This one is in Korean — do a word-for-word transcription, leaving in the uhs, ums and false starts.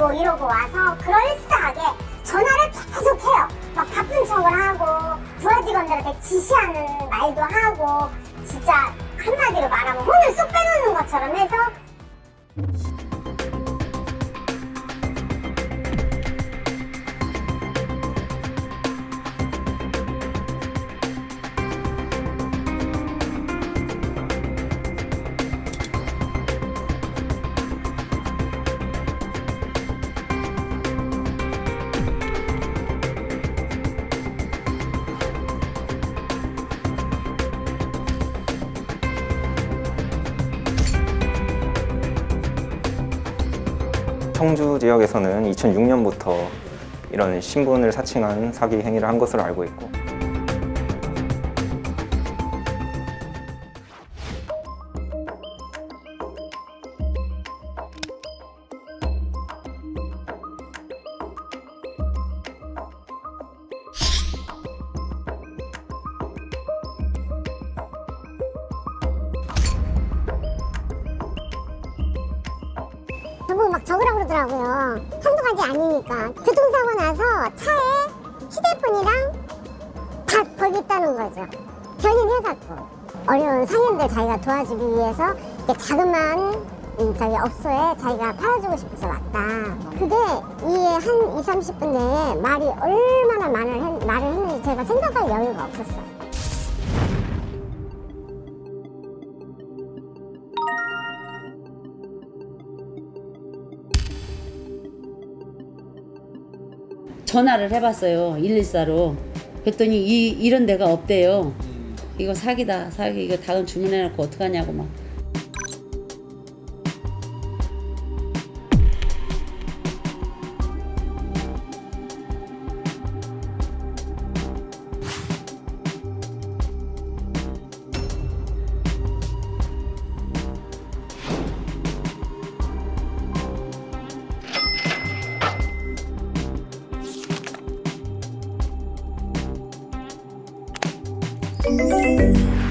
가고 이러고 와서 그럴싸하게 전화를 계속 해요. 막 바쁜 척을 하고 부하 직원들한테 지시하는 말도 하고 진짜 한마디로 말하면 혼을 쏙 빼놓는 것처럼 해서 청주 지역에서는 이천육 년부터 이런 신분을 사칭한 사기 행위를 한 것으로 알고 있고, 저보고 막 적으라고 그러더라고요. 한두 가지 아니니까. 교통사고 나서 차에 휴대폰이랑 다 거기 있다는 거죠. 견인해갖고 어려운 상인들 자기가 도와주기 위해서 이렇게 자그마한 이 저기 업소에 자기가 팔아주고 싶어서 왔다. 그게 이 한 이, 삼십 분 내에 말이 얼마나 말을, 했, 말을 했는지 제가 생각할 여유가 없었어요. 전화를 해봤어요. 일일사로. 그랬더니 이, 이런 데가 없대요. 이거 사기다. 사기. 이거 다음 주문해놓고 어떡하냐고 막. Thank you.